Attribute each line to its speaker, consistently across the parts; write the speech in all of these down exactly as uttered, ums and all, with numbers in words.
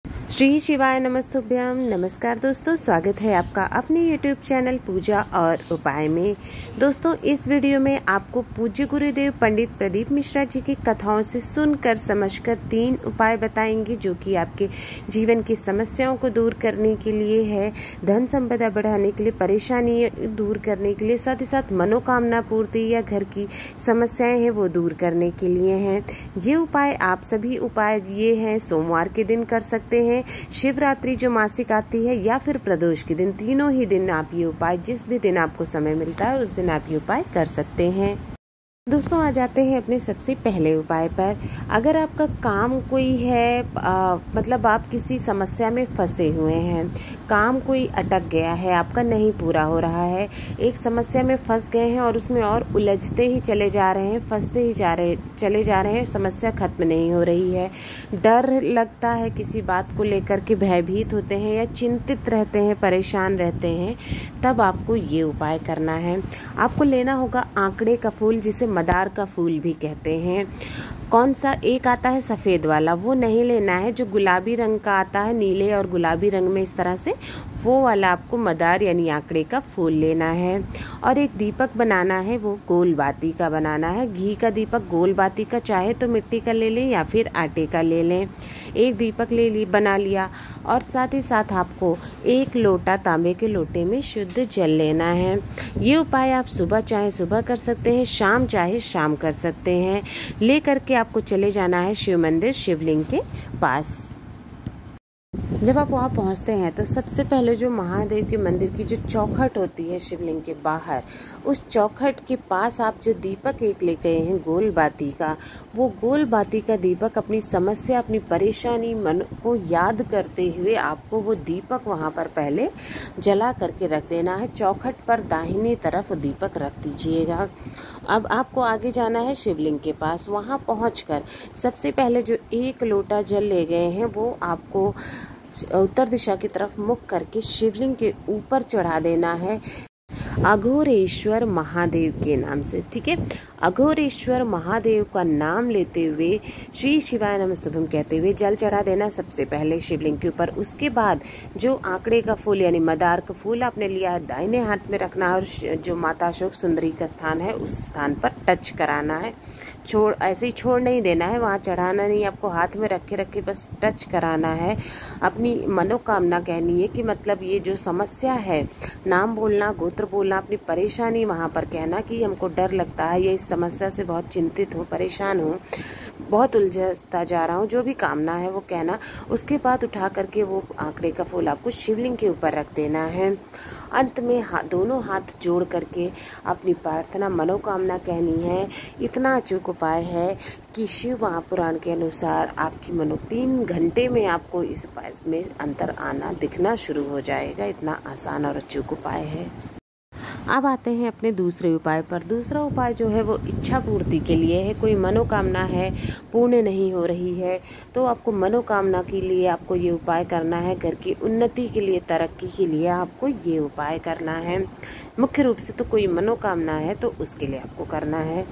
Speaker 1: श्री शिवाय नमस्तुभ्यम। नमस्कार दोस्तों, स्वागत है आपका अपने यूट्यूब चैनल पूजा और उपाय में। दोस्तों, इस वीडियो में आपको पूज्य गुरुदेव पंडित प्रदीप मिश्रा जी की कथाओं से सुनकर समझकर तीन उपाय बताएंगे जो कि आपके जीवन की समस्याओं को दूर करने के लिए है, धन संपदा बढ़ाने के लिए, परेशानी दूर करने के लिए, साथ ही साथ मनोकामना पूर्ति या घर की समस्याएं हैं वो दूर करने के लिए हैं। ये उपाय आप सभी उपाय ये हैं सोमवार के दिन कर सकते हैं, शिवरात्रि जो मासिक आती है, या फिर प्रदोष के दिन। तीनों ही दिन आप ये उपाय, जिस भी दिन आपको समय मिलता है उस दिन आप ये उपाय कर सकते हैं। दोस्तों, आ जाते हैं अपने सबसे पहले उपाय पर। अगर आपका काम कोई है, आ, मतलब आप किसी समस्या में फंसे हुए हैं, काम कोई अटक गया है, आपका नहीं पूरा हो रहा है, एक समस्या में फंस गए हैं और उसमें और उलझते ही चले जा रहे हैं, फंसते ही जा रहे चले जा रहे हैं, समस्या खत्म नहीं हो रही है, डर लगता है, किसी बात को लेकर के भयभीत होते हैं या चिंतित रहते हैं, परेशान रहते हैं, तब आपको ये उपाय करना है। आपको लेना होगा आंकड़े का फूल, जिसे मदार का फूल भी कहते हैं। कौन सा? एक आता है सफ़ेद वाला, वो नहीं लेना है। जो गुलाबी रंग का आता है, नीले और गुलाबी रंग में इस तरह से, वो वाला आपको मदार यानी आंकड़े का फूल लेना है। और एक दीपक बनाना है, वो गोल बाती का बनाना है। घी का दीपक गोल बाती का, चाहे तो मिट्टी का ले लें या फिर आटे का ले लें। एक दीपक ले ली बना लिया, और साथ ही साथ आपको एक लोटा तांबे के लोटे में शुद्ध जल लेना है। ये उपाय आप सुबह चाहे सुबह कर सकते हैं, शाम चाहे शाम कर सकते हैं। ले करके आपको चले जाना है शिव मंदिर, शिवलिंग के पास। जब आप वहाँ पहुँचते हैं तो सबसे पहले जो महादेव के मंदिर की जो चौखट होती है शिवलिंग के बाहर, उस चौखट के पास आप जो दीपक एक ले गए हैं गोल बाती का, वो गोल बाती का दीपक अपनी समस्या, अपनी परेशानी, मन को याद करते हुए आपको वो दीपक वहाँ पर पहले जला करके रख देना है। चौखट पर दाहिनी तरफ दीपक रख दीजिएगा। अब आपको आगे जाना है शिवलिंग के पास। वहाँ पहुँचकर सबसे पहले जो एक लोटा जल ले गए हैं वो आपको उत्तर दिशा की तरफ मुख करके शिवलिंग के ऊपर चढ़ा देना है, अघोरेश्वर महादेव के नाम से। ठीक है, अघोरेश्वर महादेव का नाम लेते हुए श्री शिवाय नमस्तुभ्यम कहते हुए जल चढ़ा देना सबसे पहले शिवलिंग के ऊपर। उसके बाद जो आंकड़े का फूल यानी मदार का फूल आपने लिया है, दाहिने हाथ में रखना और जो माता अशोक सुंदरी का स्थान है उस स्थान पर टच कराना है। छोड़ ऐसे ही छोड़ नहीं देना है, वहाँ चढ़ाना नहीं, आपको हाथ में रखे रखे बस टच कराना है। अपनी मनोकामना कहनी है कि मतलब ये जो समस्या है, नाम बोलना, गोत्र बोलना, अपनी परेशानी वहाँ पर कहना कि हमको डर लगता है, ये इस समस्या से बहुत चिंतित हूँ, परेशान हूँ, बहुत उलझता जा रहा हूँ, जो भी कामना है वो कहना। उसके बाद उठा करके वो आंकड़े का फूल आपको शिवलिंग के ऊपर रख देना है। अंत में हाथ, दोनों हाथ जोड़ करके अपनी प्रार्थना, मनोकामना कहनी है। इतना अचूक उपाय है कि शिव महापुराण के अनुसार आपकी मनो तीन घंटे में आपको इस उपाय में अंतर आना दिखना शुरू हो जाएगा। इतना आसान और अचूक उपाय है। अब आते हैं अपने दूसरे उपाय पर। दूसरा उपाय जो है वो इच्छा पूर्ति के लिए है। कोई मनोकामना है, पूर्ण नहीं हो रही है, तो आपको मनोकामना के लिए आपको ये उपाय करना है। घर की उन्नति के लिए, तरक्की के लिए आपको ये उपाय करना है। मुख्य रूप से तो कोई मनोकामना है तो उसके लिए आपको करना है।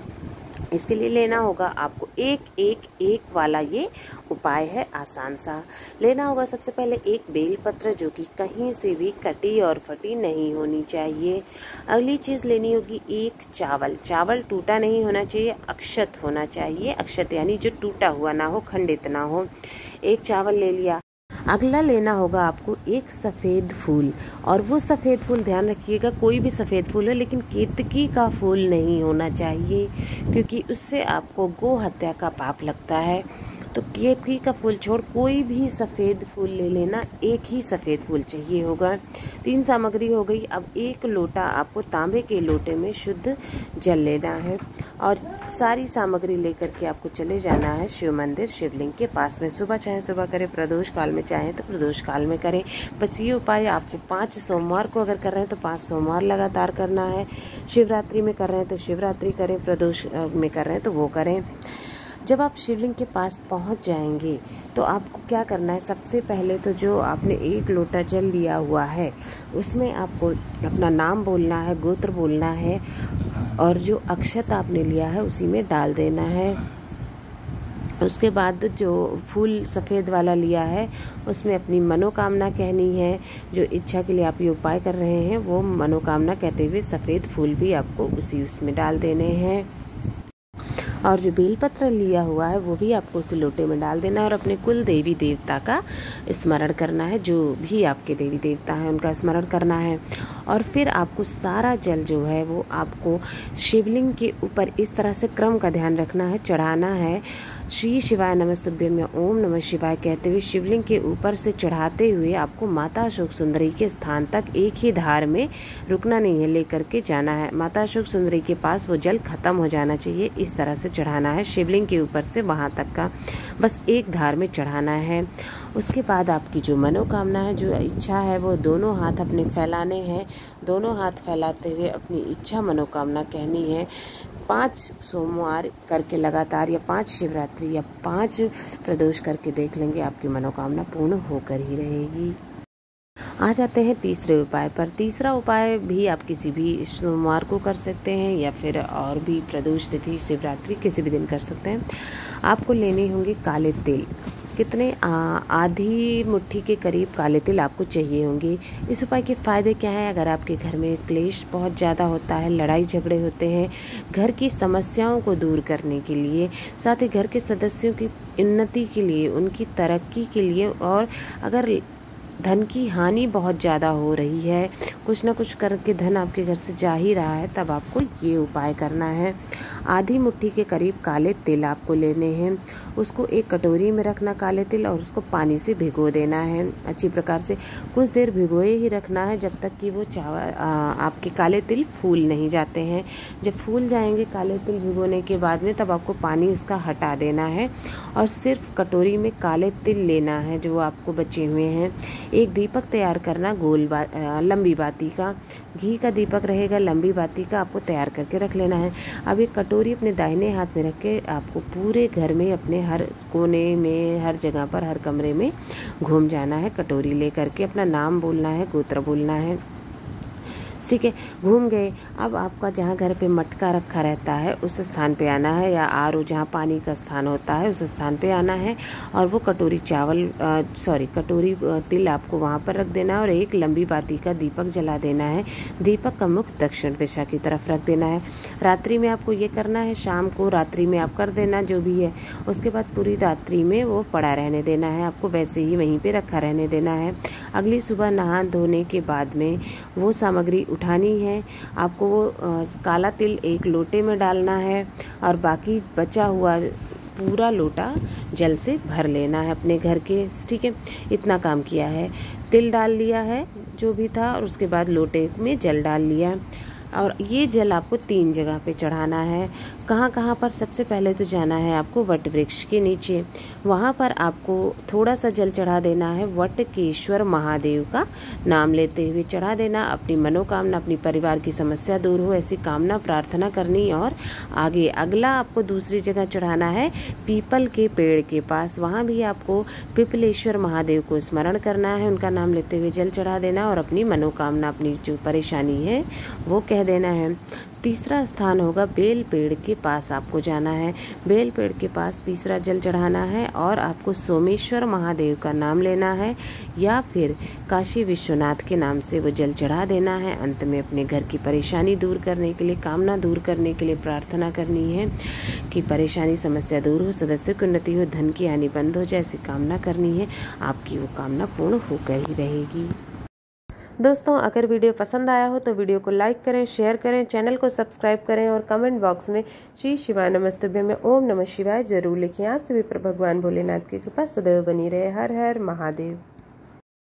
Speaker 1: इसके लिए लेना होगा आपको एक एक एक वाला ये उपाय है, आसान सा। लेना होगा सबसे पहले एक बेलपत्र जो कि कहीं से भी कटी और फटी नहीं होनी चाहिए। अगली चीज़ लेनी होगी एक चावल। चावल टूटा नहीं होना चाहिए, अक्षत होना चाहिए। अक्षत यानी जो टूटा हुआ ना हो, खंडित ना हो। एक चावल ले लिया। अगला लेना होगा आपको एक सफ़ेद फूल, और वो सफ़ेद फूल ध्यान रखिएगा कोई भी सफ़ेद फूल है, लेकिन केतकी का फूल नहीं होना चाहिए, क्योंकि उससे आपको गो हत्या का पाप लगता है। तो केतकी का फूल छोड़ कोई भी सफ़ेद फूल ले लेना, एक ही सफ़ेद फूल चाहिए होगा। तीन सामग्री हो गई। अब एक लोटा आपको तांबे के लोटे में शुद्ध जल लेना है, और सारी सामग्री लेकर के आपको चले जाना है शिव मंदिर, शिवलिंग के पास में। सुबह चाहे सुबह करें, प्रदोष काल में चाहें तो प्रदोष काल में करें। बस ये उपाय आपको पाँच सोमवार को अगर कर रहे हैं तो पाँच सोमवार लगातार करना है। शिवरात्रि में कर रहे हैं तो शिवरात्रि करें, प्रदोष में कर रहे हैं तो वो करें। जब आप शिवलिंग के पास पहुंच जाएंगे तो आपको क्या करना है, सबसे पहले तो जो आपने एक लोटा जल लिया हुआ है उसमें आपको अपना नाम बोलना है, गोत्र बोलना है, और जो अक्षत आपने लिया है उसी में डाल देना है। उसके बाद जो फूल सफ़ेद वाला लिया है उसमें अपनी मनोकामना कहनी है। जो इच्छा के लिए आप ये उपाय कर रहे हैं वो मनोकामना कहते हुए सफ़ेद फूल भी आपको उसी उसमें डाल देने हैं। और जो बेलपत्र लिया हुआ है वो भी आपको उसी लोटे में डाल देना है और अपने कुल देवी देवता का स्मरण करना है। जो भी आपके देवी देवता हैं उनका स्मरण करना है। और फिर आपको सारा जल जो है वो आपको शिवलिंग के ऊपर इस तरह से क्रम का ध्यान रखना है, चढ़ाना है। श्री शिवाय नमस्तुभ्यम में ओम नमः शिवाय कहते हुए शिवलिंग के ऊपर से चढ़ाते हुए आपको माता अशोक सुंदरी के स्थान तक एक ही धार में रुकना नहीं है, लेकर के जाना है। माता अशोक सुंदरी के पास वो जल खत्म हो जाना चाहिए, इस तरह से चढ़ाना है शिवलिंग के ऊपर से वहाँ तक का बस एक धार में चढ़ाना है। उसके बाद आपकी जो मनोकामना है, जो इच्छा है, वो दोनों हाथ अपने फैलाने हैं। दोनों हाथ फैलाते हुए अपनी इच्छा मनोकामना कहनी है। पांच सोमवार करके लगातार या पांच शिवरात्रि या पांच प्रदोष करके देख लेंगे, आपकी मनोकामना पूर्ण होकर ही रहेगी। आ जाते हैं तीसरे उपाय पर। तीसरा उपाय भी आप किसी भी सोमवार को कर सकते हैं या फिर और भी प्रदोष तिथि शिवरात्रि किसी भी दिन कर सकते हैं। आपको लेने होंगे काले तिल। कितने आ, आधी मुट्ठी के करीब काले तिल आपको चाहिए होंगे। इस उपाय के फ़ायदे क्या हैं? अगर आपके घर में क्लेश बहुत ज़्यादा होता है, लड़ाई झगड़े होते हैं, घर की समस्याओं को दूर करने के लिए, साथ ही घर के सदस्यों की उन्नति के लिए, उनकी तरक्की के लिए, और अगर धन की हानि बहुत ज़्यादा हो रही है, कुछ ना कुछ करके धन आपके घर से जा ही रहा है, तब आपको ये उपाय करना है। आधी मुट्ठी के करीब काले तिल आपको लेने हैं। उसको एक कटोरी में रखना काले तिल, और उसको पानी से भिगो देना है अच्छी प्रकार से। कुछ देर भिगोए ही रखना है जब तक कि वो चावल आपके काले तिल फूल नहीं जाते हैं। जब फूल जाएंगे काले तिल भिगोने के बाद में, तब आपको पानी उसका हटा देना है और सिर्फ कटोरी में काले तिल लेना है जो आपको बचे हुए हैं। एक दीपक तैयार करना गोल बा, लंबी बाती का, घी का दीपक रहेगा, लंबी बाती का आपको तैयार करके रख लेना है। अब एक कटोरी अपने दाहिने हाथ में रख के आपको पूरे घर में, अपने हर कोने में, हर जगह पर, हर कमरे में घूम जाना है। कटोरी लेकर के अपना नाम बोलना है, गोत्र बोलना है, ठीक है। घूम गए। अब आपका जहाँ घर पे मटका रखा रहता है उस स्थान पे आना है, या आर ओ जहाँ पानी का स्थान होता है उस स्थान पे आना है, और वो कटोरी चावल सॉरी कटोरी तिल आपको वहाँ पर रख देना है और एक लंबी बाती का दीपक जला देना है। दीपक का मुख दक्षिण दिशा की तरफ रख देना है। रात्रि में आपको ये करना है, शाम को रात्रि में आप कर देना जो भी है। उसके बाद पूरी रात्रि में वो पड़ा रहने देना है, आपको वैसे ही वहीं पे रखा रहने देना है। अगली सुबह नहा धोने के बाद में वो सामग्री उठानी है। आपको वो काला तिल एक लोटे में डालना है और बाकी बचा हुआ पूरा लोटा जल से भर लेना है अपने घर के, ठीक है। इतना काम किया है, तिल डाल लिया है जो भी था, और उसके बाद लोटे में जल डाल लिया। और ये जल आपको तीन जगह पे चढ़ाना है। कहाँ कहाँ पर? सबसे पहले तो जाना है आपको वट वृक्ष के नीचे, वहाँ पर आपको थोड़ा सा जल चढ़ा देना है। वटकेश्वर महादेव का नाम लेते हुए चढ़ा देना। अपनी मनोकामना, अपनी परिवार की समस्या दूर हो, ऐसी कामना प्रार्थना करनी। और आगे अगला आपको दूसरी जगह चढ़ाना है पीपल के पेड़ के पास, वहाँ भी आपको पिपलेश्वर महादेव को स्मरण करना है, उनका नाम लेते हुए जल चढ़ा देना और अपनी मनोकामना, अपनी जो परेशानी है वो कह देना है। तीसरा स्थान होगा बेल पेड़ के पास आपको जाना है। बेल पेड़ के पास तीसरा जल चढ़ाना है और आपको सोमेश्वर महादेव का नाम लेना है या फिर काशी विश्वनाथ के नाम से वो जल चढ़ा देना है। अंत में अपने घर की परेशानी दूर करने के लिए, कामना दूर करने के लिए प्रार्थना करनी है कि परेशानी समस्या दूर हो, सदस्यों की उन्नति हो, धन की हानि बंद हो जाए, ऐसी कामना करनी है। आपकी वो कामना पूर्ण होकर ही रहेगी। दोस्तों, अगर वीडियो पसंद आया हो तो वीडियो को लाइक करें, शेयर करें, चैनल को सब्सक्राइब करें और कमेंट बॉक्स में श्री शिवाय नमस्तुभ्यम में ओम नमः शिवाय जरूर लिखें। आप सभी पर भगवान भोलेनाथ की कृपा सदैव बनी रहे। हर हर महादेव।